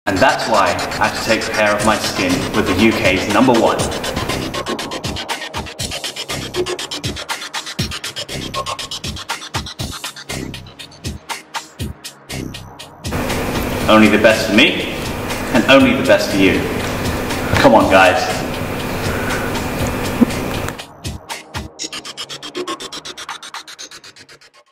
And that's why I have to take care of my skin with the UK's #1. Only the best for me, and only the best for you. Come on, guys.